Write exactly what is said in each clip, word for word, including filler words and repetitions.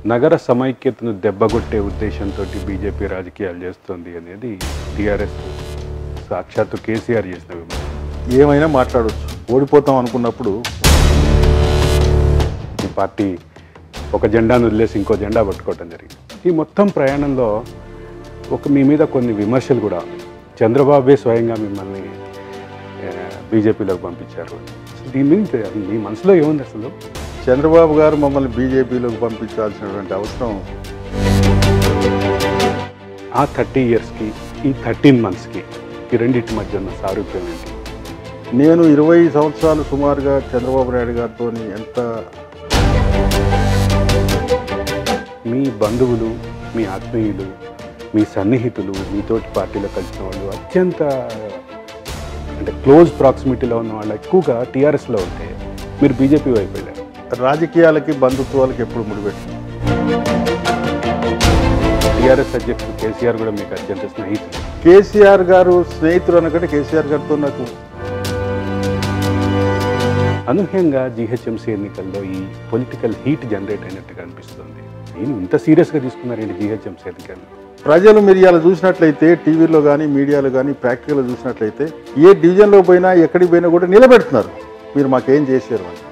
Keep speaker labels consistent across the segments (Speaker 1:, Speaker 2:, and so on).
Speaker 1: నగర సమైక్యతను దెబ్బగొట్టే ఉద్దేశంతో బీజేపీ రాజకీయాలు చేస్తుంది అనేది టీఆర్ఎస్ సాక్షాత్తు కేసీఆర్ చేసిన విమర్శ.
Speaker 2: ఏమైనా మాట్లాడవచ్చు. ఓడిపోతాం అనుకున్నప్పుడు
Speaker 1: ఈ పార్టీ ఒక జెండాను వదిలేసి ఇంకో జెండా పట్టుకోవటం జరిగింది. ఈ మొత్తం ప్రయాణంలో ఒక మీ మీద కొన్ని విమర్శలు కూడా ఉన్నాయి. చంద్రబాబే స్వయంగా మిమ్మల్ని బీజేపీలోకి పంపించారు. దీని మీద మీ మనసులో ఏముంది? అసలు
Speaker 2: చంద్రబాబు గారు మమ్మల్ని బీజేపీలోకి పంపించాల్సినటువంటి అవసరం
Speaker 1: ఆ థర్టీ ఇయర్స్కి ఈ థర్టీన్ మంత్స్కి ఈ రెండింటి మధ్య ఉన్న సారూప్యం ఏంటి?
Speaker 2: నేను ఇరవై సంవత్సరాలు సుమారుగా చంద్రబాబు నాయుడు గారితో ఎంత
Speaker 1: మీ బంధువులు, మీ ఆత్మీయులు, మీ సన్నిహితులు, మీతోటి పార్టీలో కలిసిన వాళ్ళు అత్యంత అంటే క్లోజ్ ప్రాక్సిమిటీలో ఉన్న వాళ్ళు ఎక్కువగా టీఆర్ఎస్లో ఉంటే మీరు బీజేపీ వైపు వెళ్ళారు.
Speaker 2: రాజకీయాలకి బంధుత్వాలకి ఎప్పుడు ముడిపెట్టింది.
Speaker 1: టీఆర్ఎస్ అధ్యక్షుడు కేసీఆర్ కూడా మీకు అత్యంత స్నేహితులు.
Speaker 2: కేసీఆర్ గారు స్నేహితులు అనకంటే కేసీఆర్ గారితో నాకు
Speaker 1: అనూహ్యంగా జీహెచ్ఎంసీ ఎన్నికల్లో ఈ పొలిటికల్ హీట్ జనరేట్ అయినట్టుగా అనిపిస్తుంది. నేను ఇంత సీరియస్గా తీసుకున్నారండి జీహెచ్ఎంసీ ఎన్నికల్లో?
Speaker 2: ప్రజలు మీరు ఇలా చూసినట్లయితే టీవీలో కానీ మీడియాలో కానీ ప్రాక్టికల్గా చూసినట్లయితే ఏ డివిజన్లో పోయినా ఎక్కడికి పోయినా కూడా నిలబెడుతున్నారు, మీరు మాకేం చేశారు అని.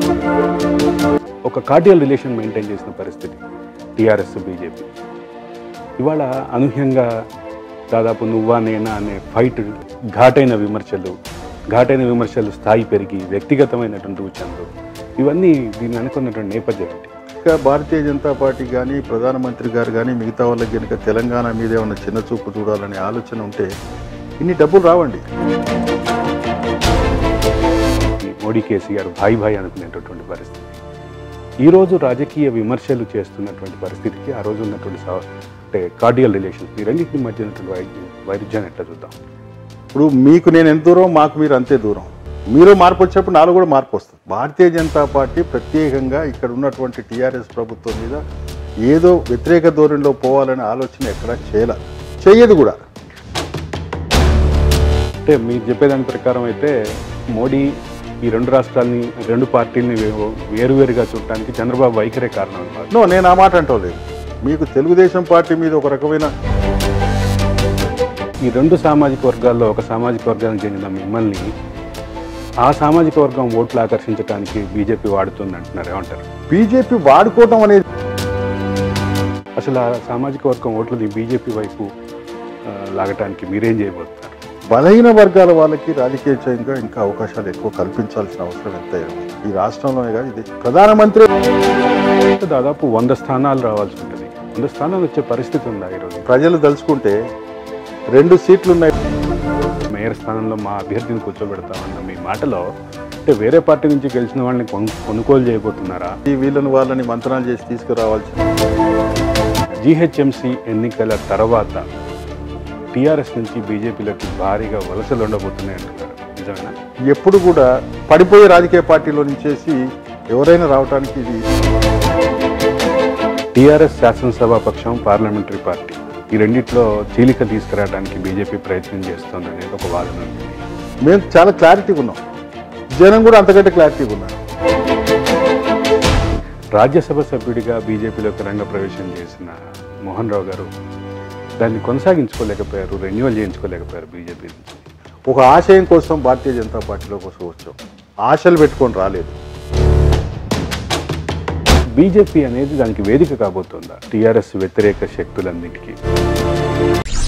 Speaker 1: ఒక కార్డియల్ రిలేషన్ మెయింటైన్ చేసిన పరిస్థితి టీఆర్ఎస్ బీజేపీ. ఇవాళ అనూహ్యంగా దాదాపు నువ్వా నేనా అనే ఫైట్, ఘాటైన విమర్శలు ఘాటైన విమర్శలు స్థాయి పెరిగి వ్యక్తిగతమైనటువంటి సూచనలు, ఇవన్నీ దీన్ని అనుకున్నటువంటి నేపథ్యం ఏంటి?
Speaker 2: ఇంకా భారతీయ జనతా పార్టీ కానీ ప్రధానమంత్రి గారు కానీ మిగతా వాళ్ళకి కనుక తెలంగాణ మీద ఏమన్నా చిన్న చూపు చూడాలనే ఆలోచన ఉంటే ఇన్ని డబ్బులు రావండి.
Speaker 1: మోడీ కేసీఆర్ భాయ్ భాయ్ అనుకునేటటువంటి పరిస్థితి. ఈరోజు రాజకీయ విమర్శలు చేస్తున్నటువంటి పరిస్థితికి ఆ రోజు ఉన్నటువంటి అంటే కార్డియల్ రిలేషన్స్, ఈ రెండింటి మధ్య ఉన్నటువంటి వై వైరుధ్యాన్ని ఎట్లా చూద్దాం?
Speaker 2: ఇప్పుడు మీకు నేను ఎంత దూరం, మాకు మీరు అంతే దూరం. మీరు మార్పు వచ్చేప్పుడు నాలో కూడా మార్పు వస్తుంది. భారతీయ జనతా పార్టీ ప్రత్యేకంగా ఇక్కడ ఉన్నటువంటి టీఆర్ఎస్ ప్రభుత్వం మీద ఏదో వ్యతిరేక ధోరణిలో పోవాలనే ఆలోచన ఎక్కడా చేయాల చెయ్యదు కూడా.
Speaker 1: అంటే మీరు చెప్పేదాని ప్రకారం అయితే మోడీ ఈ రెండు రాష్ట్రాలని, రెండు పార్టీలని వేరువేరుగా చూడటానికి చంద్రబాబు వైఖరే కారణం అన్నమాట.
Speaker 2: నో, నేను ఆ మాట అంటలేదు. మీకు తెలుగుదేశం పార్టీ మీద ఒక రకమైన
Speaker 1: ఈ రెండు సామాజిక వర్గాల్లో ఒక సామాజిక వర్గానికి చెందిన మిమ్మల్ని ఆ సామాజిక వర్గం ఓట్లు ఆకర్షించడానికి బీజేపీ వాడుతుంది అంటున్నారు, ఏమంటారు?
Speaker 2: బీజేపీ వాడుకోవటం అనేది
Speaker 1: అసలు ఆ సామాజిక వర్గం ఓట్లని బీజేపీ వైపు లాగటానికి మీరేం చేయబోతున్నారు?
Speaker 2: బలహీన వర్గాల వాళ్ళకి రాజకీయంగా ఇంకా అవకాశాలు ఎక్కువ కల్పించాల్సిన అవసరం ఎంత ఈ రాష్ట్రంలోనే కాదు. ఇది ప్రధానమంత్రి
Speaker 1: దాదాపు వంద స్థానాలు రావాల్సి ఉంటుంది. వంద స్థానాలు వచ్చే పరిస్థితి ఉందా ఈరోజు?
Speaker 2: ప్రజలు తలుచుకుంటే రెండు సీట్లు ఉన్నాయి.
Speaker 1: మేయర్ స్థానంలో మా అభ్యర్థిని కూర్చోబెడతామన్న మీ మాటలో అంటే వేరే పార్టీ నుంచి గెలిచిన వాళ్ళని కొనుగోలు చేయబోతున్నారా?
Speaker 2: ఈ వీళ్ళని వాళ్ళని మంత్రాలు చేసి తీసుకురావాల్సి.
Speaker 1: జీహెచ్ఎంసీ ఎన్నికల తర్వాత టీఆర్ఎస్ నుంచి బీజేపీలోకి భారీగా వలసలు ఉండబోతున్నాయి అంటున్నారు, నిజమేనా?
Speaker 2: ఎప్పుడు కూడా పడిపోయే రాజకీయ పార్టీలో నుంచేసి ఎవరైనా రావడానికి ఇది
Speaker 1: టీఆర్ఎస్ శాసనసభాపక్షం, పార్లమెంటరీ పార్టీ ఈ రెండిట్లో చీలిక తీసుకురావడానికి బీజేపీ ప్రయత్నం చేస్తుంది అనేది ఒక వాదన ఉంది.
Speaker 2: మేము చాలా క్లారిటీగా ఉన్నాం, జనం కూడా అంతకంటే క్లారిటీగా ఉన్నారు.
Speaker 1: రాజ్యసభ సభ్యుడిగా బీజేపీలోకి రంగ ప్రవేశం చేసిన మోహన్ రావు గారు దాన్ని కొనసాగించుకోలేకపోయారు, రెన్యువల్ చేయించుకోలేకపోయారు బీజేపీ నుంచి.
Speaker 2: ఒక ఆశయం కోసం భారతీయ జనతా పార్టీలో కోసం వచ్చాం, ఆశలు పెట్టుకొని రాలేదు.
Speaker 1: బీజేపీ అనేది దానికి వేదిక కాబోతుందా టీఆర్ఎస్ వ్యతిరేక శక్తులన్నిటికీ?